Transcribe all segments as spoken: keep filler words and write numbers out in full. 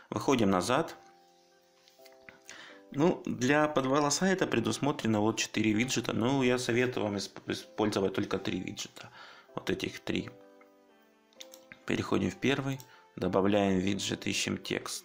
Выходим назад. Ну, для подвала сайта предусмотрено вот четыре виджета. Но я советую вам использовать только три виджета. Вот этих три. Переходим в первый. Добавляем виджет, ищем текст.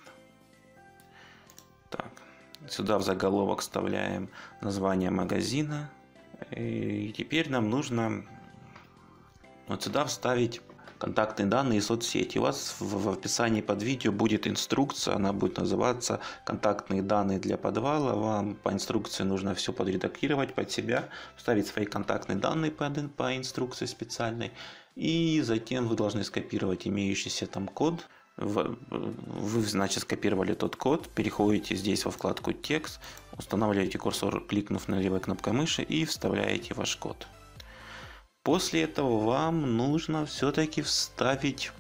Так. Сюда в заголовок вставляем название магазина. И теперь нам нужно вот сюда вставить контактные данные и соцсети. У вас в описании под видео будет инструкция, она будет называться «Контактные данные для подвала». Вам по инструкции нужно все подредактировать под себя, вставить свои контактные данные по инструкции специальной. И затем вы должны скопировать имеющийся там код. Вы, значит, скопировали тот код, переходите здесь во вкладку «Текст», устанавливаете курсор, кликнув на левой кнопкой мыши, и вставляете ваш код. После этого вам нужно все-таки вставить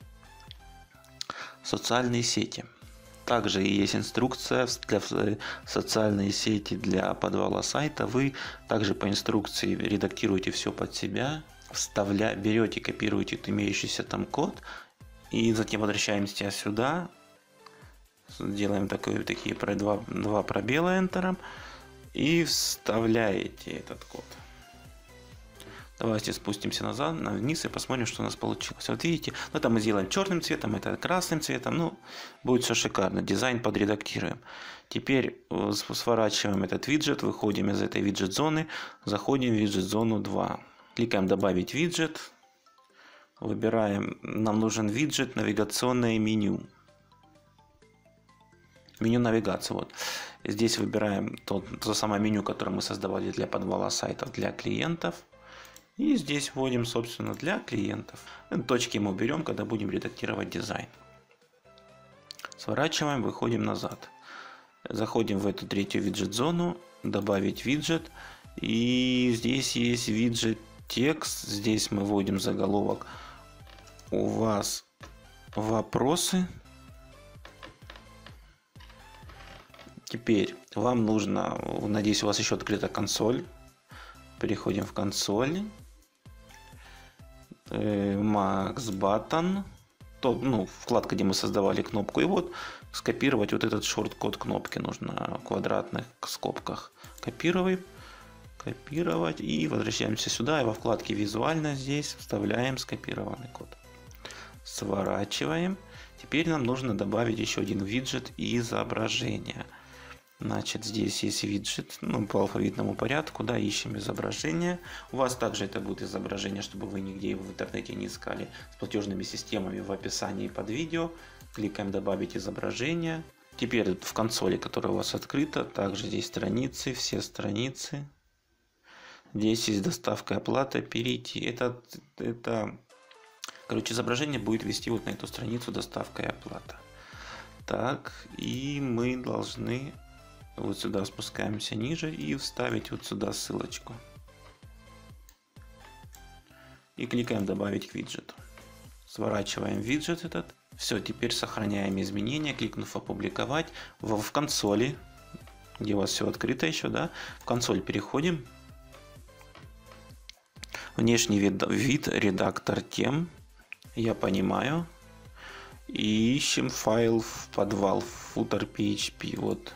социальные сети. Также есть инструкция для социальные сети для подвала сайта. Вы также по инструкции редактируете все под себя, вставля... берете, копируете имеющийся там код. И затем возвращаемся сюда, делаем такое, такие два, два пробела Enter и вставляете этот код. Давайте спустимся назад, вниз и посмотрим, что у нас получилось. Вот видите, ну, это мы сделаем черным цветом, это красным цветом. Ну, будет все шикарно. Дизайн подредактируем. Теперь сворачиваем этот виджет, выходим из этой виджет-зоны, заходим в виджет-зону два. Кликаем «Добавить виджет». Выбираем, нам нужен виджет «Навигационное меню». Меню навигации. Вот. Здесь выбираем то, то самое меню, которое мы создавали для подвала сайтов для клиентов. И здесь вводим, собственно, для клиентов. Точки мы уберем, когда будем редактировать дизайн. Сворачиваем, выходим назад. Заходим в эту третью виджет-зону, добавить виджет. И здесь есть виджет «Текст». Здесь мы вводим заголовок «У вас вопросы». Теперь вам нужно, надеюсь, у вас еще открыта консоль. Переходим в консоль. Max Button. То, ну, вкладка, где мы создавали кнопку. И вот скопировать вот этот шорт-код кнопки нужно в квадратных скобках. Копируем. Копировать. И возвращаемся сюда. И во вкладке «Визуально» здесь вставляем скопированный код. Сворачиваем. Теперь нам нужно добавить еще один виджет изображения. Значит, здесь есть виджет, ну, по алфавитному порядку, да, ищем изображение. У вас также это будет изображение, чтобы вы нигде его в интернете не искали, с платежными системами в описании под видео. Кликаем «Добавить изображение». Теперь в консоли, которая у вас открыта, также здесь страницы, все страницы. Здесь есть доставка и оплата, перейти. Это, это, короче, изображение будет вести вот на эту страницу доставка и оплата. Так, и мы должны... Вот сюда спускаемся ниже и вставить вот сюда ссылочку. И кликаем «Добавить к виджету». Сворачиваем виджет этот. Все, теперь сохраняем изменения, кликнув «Опубликовать». В, в консоли, где у вас все открыто еще, да, в консоль переходим. Внешний вид, вид редактор тем. Я понимаю. И ищем файл в подвал, footer пи эйч пи. Вот.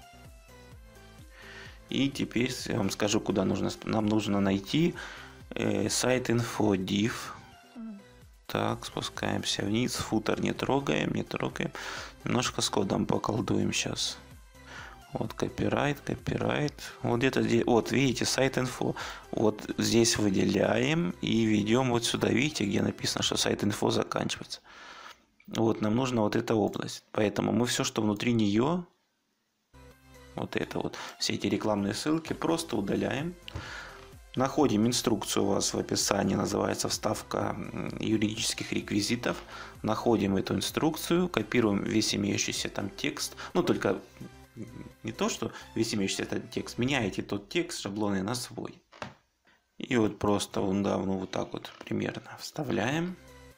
И теперь я вам скажу, куда нужно. Нам нужно найти э, сайт инфо div. Так, спускаемся вниз. Футер не трогаем, не трогаем. Немножко с кодом поколдуем сейчас. Вот копирайт, копирайт. Вот где-то здесь. Вот видите, сайт инфо. Вот здесь выделяем и ведем вот сюда. Видите, где написано, что сайт инфо заканчивается. Вот нам нужна вот эта область. Поэтому мы все, что внутри нее, вот это вот, все эти рекламные ссылки просто удаляем. Находим инструкцию у вас в описании, называется «Вставка юридических реквизитов». Находим эту инструкцию, копируем весь имеющийся там текст. Ну, только не то, что весь имеющийся этот текст. Меняете тот текст шаблонный на свой. И вот просто недавно вот так вот примерно вставляем.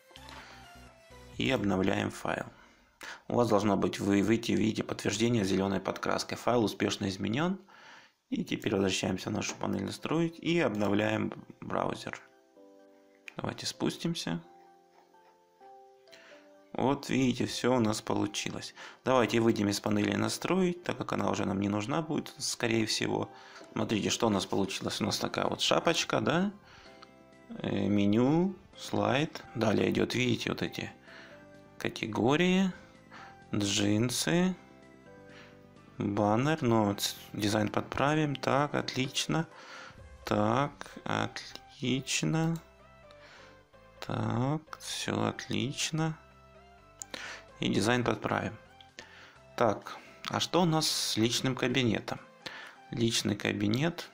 И обновляем файл. У вас должно быть выйти в виде подтверждения зеленой подкраской. Файл успешно изменен. И теперь возвращаемся в нашу панель настроек и обновляем браузер. Давайте спустимся. Вот видите, все у нас получилось. Давайте выйдем из панели настроить, так как она уже нам не нужна будет, скорее всего. Смотрите, что у нас получилось. У нас такая вот шапочка, да? Э, меню, слайд. Далее идет, видите, вот эти категории, джинсы, баннер. Но вот дизайн подправим. Так, отлично. Так, отлично. Так, все отлично. И дизайн подправим. Так, а что у нас с личным кабинетом? Личный кабинет.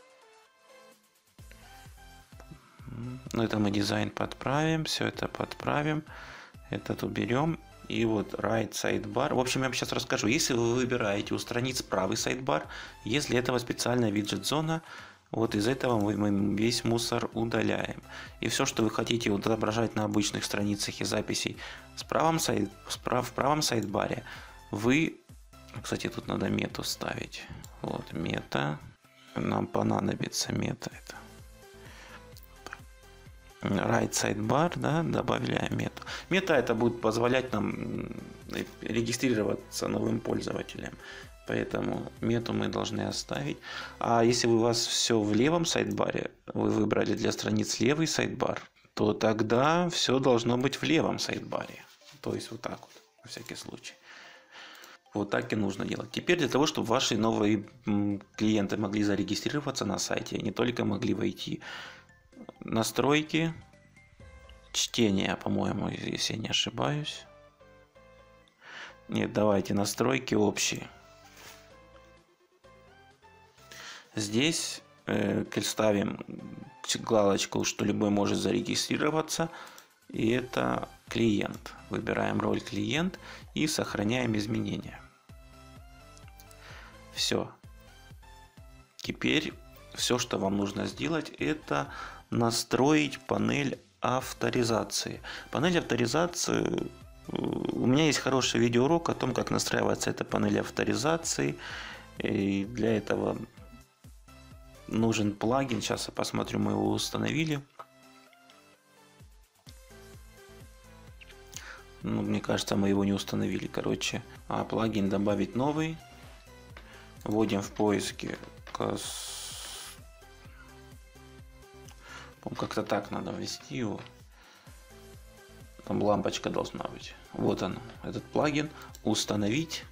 Ну, это мы дизайн подправим. Все это подправим. Этот уберем. И вот right sidebar. В общем, я вам сейчас расскажу. Если вы выбираете у страниц правый сайдбар, если этого специальная виджет-зона, вот из этого мы весь мусор удаляем. И все, что вы хотите вот отображать на обычных страницах и записей с правом сайд, справ, в правом сайдбаре, вы... Кстати, тут надо мету ставить. Вот, мета. Нам понадобится мета. Это. Right sidebar, да, добавляем мету. Мета это будет позволять нам регистрироваться новым пользователям. Поэтому мету мы должны оставить. А если у вас все в левом сайдбаре, вы выбрали для страниц левый сайдбар, то тогда все должно быть в левом сайдбаре. То есть вот так вот, на всякий случай. Вот так и нужно делать. Теперь для того, чтобы ваши новые клиенты могли зарегистрироваться на сайте, не только могли войти настройки, чтение, по-моему, если я не ошибаюсь. Нет, давайте настройки общие. Здесь э, ставим галочку, что любой может зарегистрироваться. И это клиент. Выбираем роль клиент и сохраняем изменения. Все. Теперь все, что вам нужно сделать, это настроить панель авторизации. Панель авторизации. У меня есть хороший видеоурок о том, как настраивается эта панель авторизации. И для этого нужен плагин. Сейчас я посмотрю, мы его установили. Ну, мне кажется, мы его не установили. Короче, а плагин добавить новый. Вводим в поиске. Как-то так надо ввести его. Там лампочка должна быть. Вот он, этот плагин. Установить.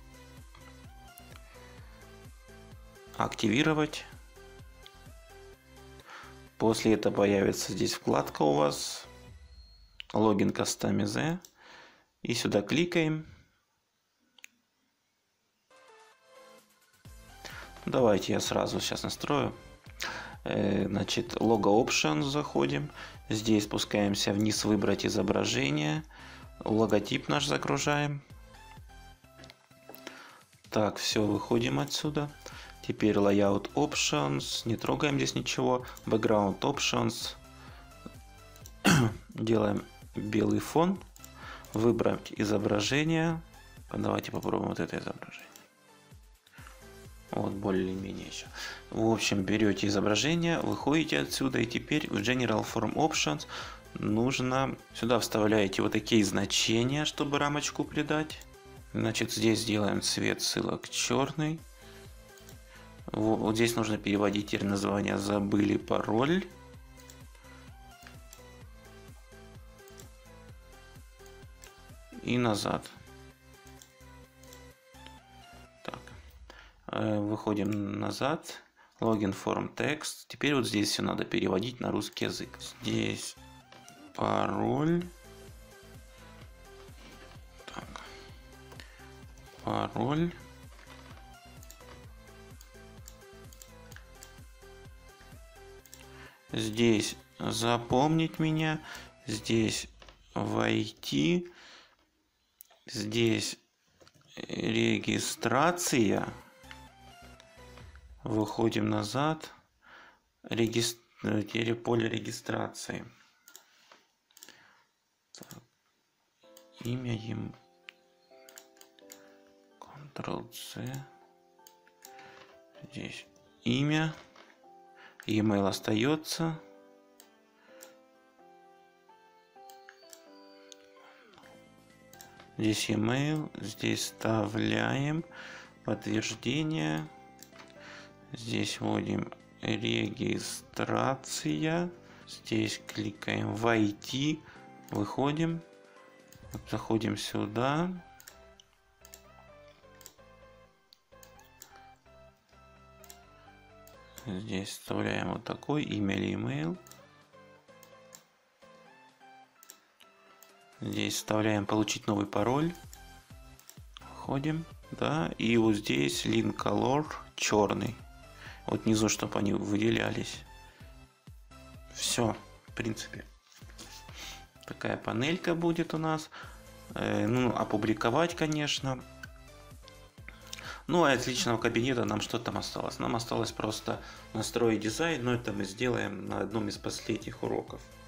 Активировать. После этого появится здесь вкладка у вас. Логин Customize. И сюда кликаем. Давайте я сразу сейчас настрою. Значит, Logo Options заходим. Здесь спускаемся вниз, выбрать изображение. Логотип наш загружаем. Так, все, выходим отсюда. Теперь Layout Options. Не трогаем здесь ничего. Background Options. Делаем белый фон. Выбрать изображение. Давайте попробуем вот это изображение. Вот, более-менее еще. В общем, берете изображение, выходите отсюда, и теперь в General Form Options нужно... Сюда вставляете вот такие значения, чтобы рамочку придать. Значит, здесь делаем цвет ссылок черный. Вот, вот здесь нужно переводить теперь название «Забыли пароль». И назад. Так. Выходим назад. Login Form Text. Теперь вот здесь все надо переводить на русский язык. Здесь пароль. Так. Пароль. Здесь запомнить меня. Здесь войти. Здесь регистрация. Выходим назад. Регистр... Поле регистрации. Так. Имя им. контрол-C. Здесь имя. E-mail остается. Здесь email, здесь вставляем подтверждение. Здесь вводим регистрация. Здесь кликаем войти. Выходим. Заходим сюда. Здесь вставляем вот такой имя или email. Здесь вставляем получить новый пароль. Входим, да, и вот здесь link color черный. Вот внизу, чтобы они выделялись. Все, в принципе. Такая панелька будет у нас. Э, ну, опубликовать, конечно. Ну, а от личного кабинета нам что там осталось? Нам осталось просто настроить дизайн, но это мы сделаем на одном из последних уроков.